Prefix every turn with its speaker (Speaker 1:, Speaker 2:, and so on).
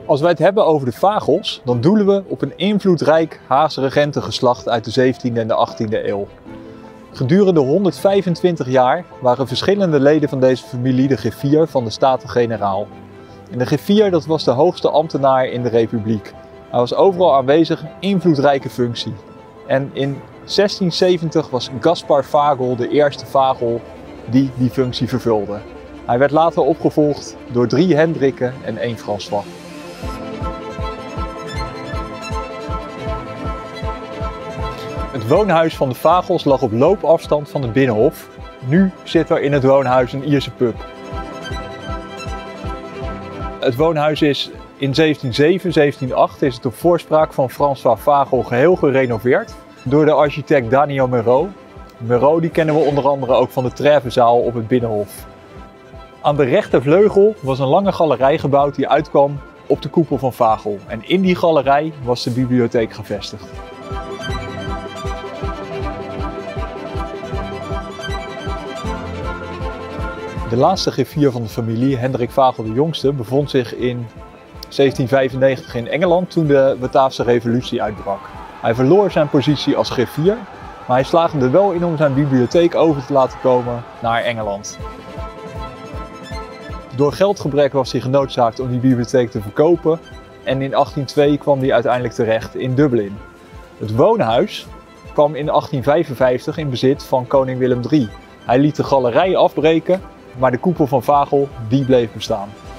Speaker 1: Als wij het hebben over de Fagels, dan doelen we op een invloedrijk Haagse regentengeslacht uit de 17e en de 18e eeuw. Gedurende 125 jaar waren verschillende leden van deze familie de griffier van de Staten-Generaal. En de griffier, dat was de hoogste ambtenaar in de Republiek. Hij was overal aanwezig, een invloedrijke functie. En in 1670 was Gaspar Fagel de eerste Fagel die die functie vervulde. Hij werd later opgevolgd door 3 Hendrikken en 1 François. Het woonhuis van de Fagels lag op loopafstand van het Binnenhof. Nu zit er in het woonhuis een Ierse pub. Het woonhuis is in 1707, 1708 is het op voorspraak van François Fagel geheel gerenoveerd door de architect Daniel Merot. Merot die kennen we onder andere ook van de Trèvezaal op het Binnenhof. Aan de rechtervleugel was een lange galerij gebouwd die uitkwam op de koepel van Fagel. En in die galerij was de bibliotheek gevestigd. De laatste griffier van de familie, Hendrik Fagel de Jongste, bevond zich in 1795 in Engeland toen de Bataafse revolutie uitbrak. Hij verloor zijn positie als griffier, maar hij slaagde er wel in om zijn bibliotheek over te laten komen naar Engeland. Door geldgebrek was hij genoodzaakt om die bibliotheek te verkopen en in 1802 kwam hij uiteindelijk terecht in Dublin. Het woonhuis kwam in 1855 in bezit van koning Willem III. Hij liet de galerij afbreken, maar de koepel van Fagel die bleef bestaan.